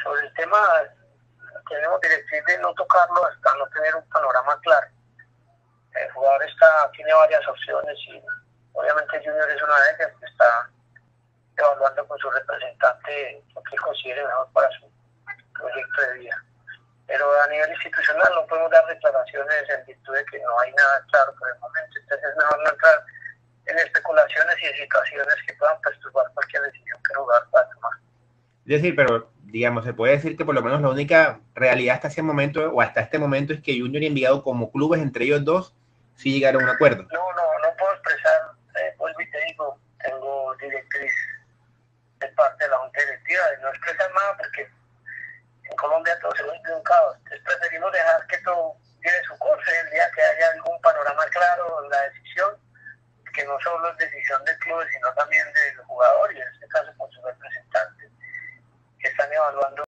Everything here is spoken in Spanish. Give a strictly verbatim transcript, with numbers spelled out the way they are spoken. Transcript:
Sobre el tema, tenemos directriz de no tocarlo hasta no tener un panorama claro. El jugador está, tiene varias opciones y obviamente Junior es una de ellas que está evaluando con su representante lo que considere mejor para su proyecto de vida. Pero a nivel institucional no podemos dar declaraciones en virtud de que no hay nada claro por el momento. Entonces es mejor no entrar en especulaciones y en situaciones que puedan perturbar cualquier decisión que el jugador pueda tomar. Es decir, pero digamos, se puede decir que por lo menos la única realidad hasta ese momento o hasta este momento es que Junior y Envigado como clubes, entre ellos dos, sí llegaron a un acuerdo. No, no, no puedo expresar, eh, vuelvo y te digo, tengo directriz de parte de la Junta Directiva de no expresar nada porque en Colombia todo se vuelve un caos. Entonces preferimos dejar que todo lleve su curso y el día que haya algún panorama claro en la decisión, que no solo es decisión del club, sino también del jugador y en este caso con su representante, que están evaluando